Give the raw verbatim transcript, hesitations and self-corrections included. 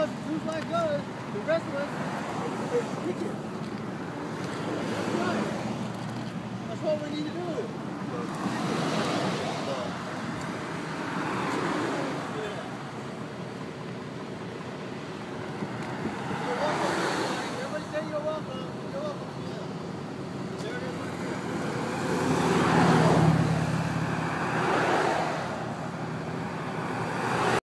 us, whose life goes, the rest of us is kick it. That's right. That's what we need to do.